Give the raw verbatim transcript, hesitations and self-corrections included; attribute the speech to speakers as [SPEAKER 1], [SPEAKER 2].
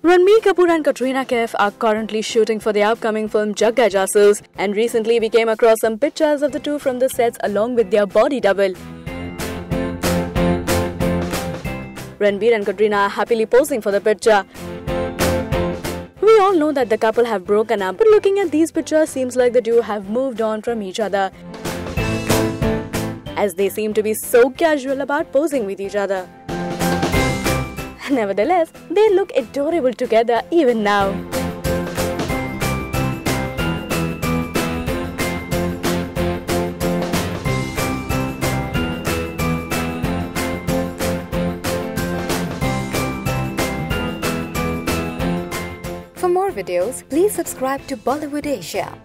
[SPEAKER 1] Ranbir Kapoor and Katrina Kaif are currently shooting for the upcoming film Jagga Jasoos, and recently we came across some pictures of the two from the sets along with their body double. Ranbir and Katrina are happily posing for the picture. We all know that the couple have broken up, but looking at these pictures seems like the duo have moved on from each other, as they seem to be so casual about posing with each other. Nevertheless, they look adorable together even now.
[SPEAKER 2] For more videos, please subscribe to Bollywood Asia.